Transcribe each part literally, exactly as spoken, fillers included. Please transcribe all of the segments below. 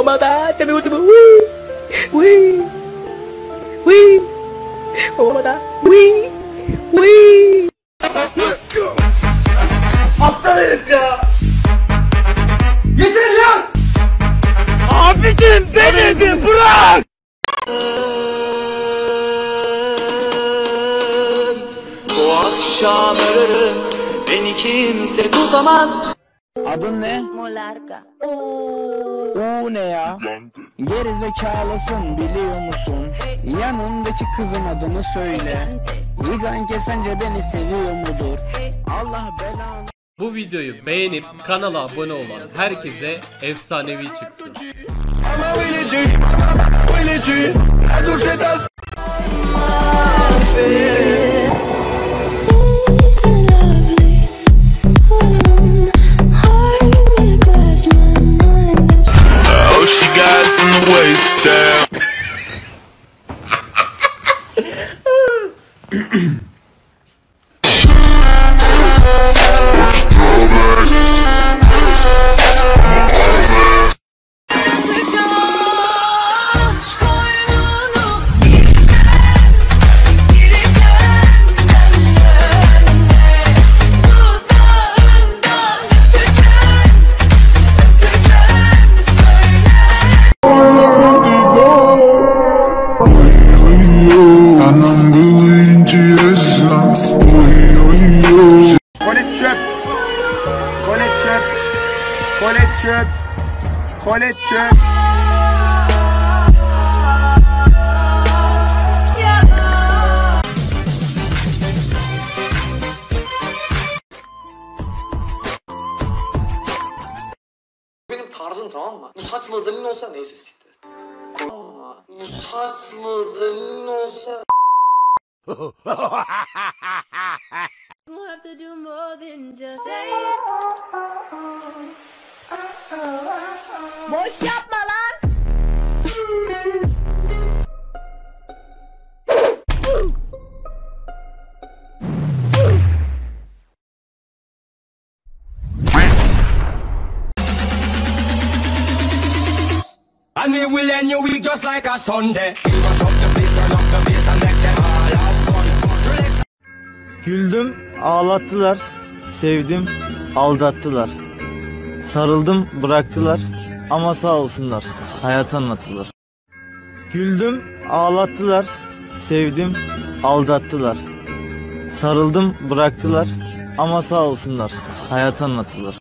my god, tell me what to do. Wee, wee, oh my god, wee, wee. Let's go. Aptal herif ya. Yeter lan. Abicim beni bir bırak. Bu akşam ölürüm, beni kimse tutamaz. Adın ne? Molarga. Uuu ne ya? Geri zekalısın biliyor musun? Yanındaki kızın adını söyle. Viganke sence beni seviyor mudur? Allah belanı. Bu videoyu beğenip kanala abone olan herkese efsanevi çıksın. Kolet çöp, kolet çöp. Benim tarzım, tamam mı? Bu saç lazerinin olsa neyse siktir. Bu saç lazerinin olsa. You have to do more than just say it. Boş yapma lan. And we will end your week just like a Sunday. Mash up the place, turn up the bass and make them all have fun. Güldüm, ağlattılar. Sevdim, aldattılar. Sarıldım, bıraktılar. Ama sağ olsunlar, hayatı anlattılar. Güldüm, ağlattılar. Sevdim, aldattılar. Sarıldım, bıraktılar. Ama sağ olsunlar, hayatı anlattılar.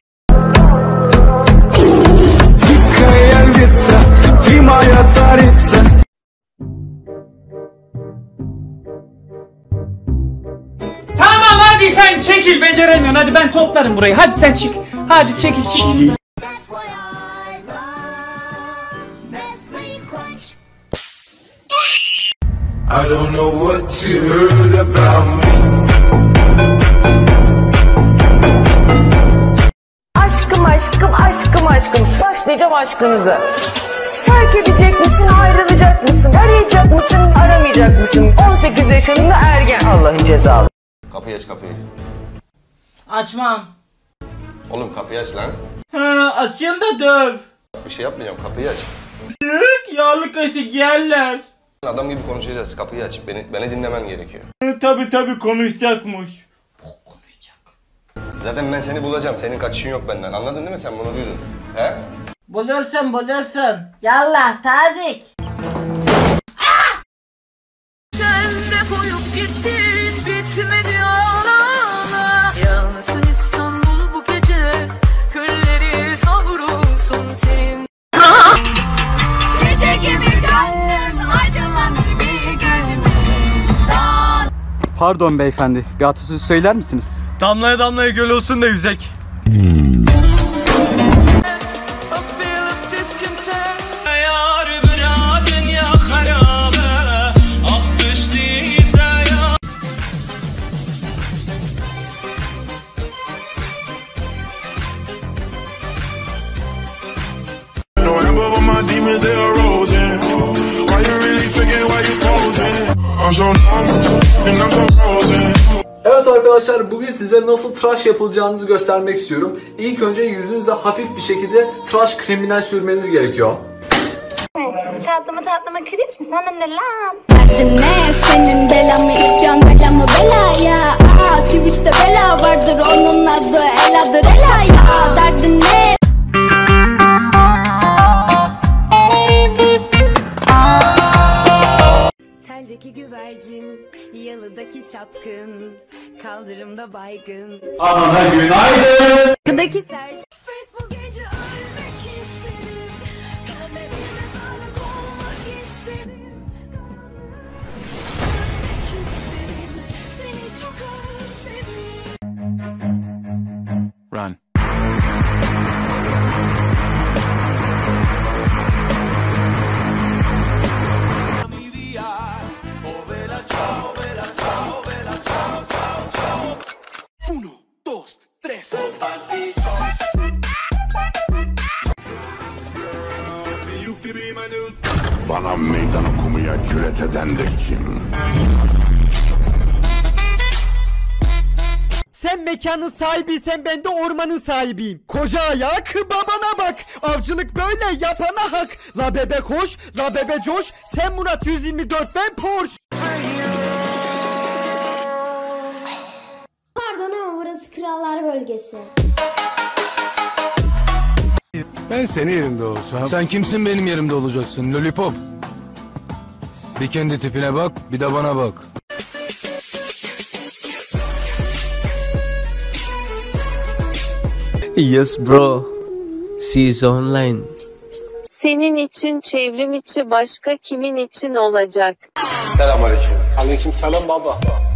Tamam hadi sen çekil, beceremiyorsun. Hadi ben toplarım burayı. Hadi sen çık. Hadi çekil çekil. I don't know what you heard about me. Aşkım aşkım aşkım aşkım başlayacağım aşkınıza. Terk edecek misin, ayrılacak mısın, arayacak mısın, aramayacak mısın? on sekiz yaşında ergen, Allah'ın cezalı. Kapıyı aç kapıyı. Açmam. Oğlum kapıyı aç lan. Ha, açayım da döv. Bir şey yapmayacağım, kapıyı aç. Yık, yağlı kaşık yerler. Adam gibi konuşacağız, kapıyı aç. Beni, beni dinlemen gerekiyor. Tabi tabi konuşacakmış. Konuşacak. Zaten ben seni bulacağım, senin kaçışın yok benden. Anladın değil mi, sen bunu duydun? He? Bulursun bulursun. Yallah tazik. Sen de koyup gittin, bitmedi ağlama. Yansın İstanbul bu gece, külleri savrulsun senin. Gece gibi gönlüm aydınlanır bir gönlümden. Pardon beyefendi, bir atasözü söyler misiniz? Damlaya damlaya göl olsun da yüzek. Evet arkadaşlar, bugün size nasıl tıraş yapılacağınızı göstermek istiyorum. İlk önce yüzünüze hafif bir şekilde tıraş kreminden sürmeniz gerekiyor. mi? Tatlımı tatlımı cringe mi? Sana ne lan? Derdin ne? Senin belamı istiyorsun belamı belaya. Aa, Twitch'te bela vardır, onun adı Ela'dır Ela'ya. Derdin ne? Teldeki güvercin, yalıdaki çapkın, kaldırımda baygın. Ana günaydın. Kıdaki serç. Run. Uno, dos, tres. Bana meydan okumaya cüret eden de kim? Sen mekanın sahibiysen ben de ormanın sahibiyim. Koca ayak babana bak. Avcılık böyle yapana hak. La bebe koş, la bebe coş. Sen Murat yüz yirmi dört, ben Porsche. Pardon ama burası krallar bölgesi. Ben senin yerinde olsam... Sen kimsin benim yerimde olacaksın lollipop? Bir kendi tipine bak, bir de bana bak. Yes bro. See you online. Senin için çevrim içi başka kimin için olacak? Selamünaleyküm. Aleyküm selam baba.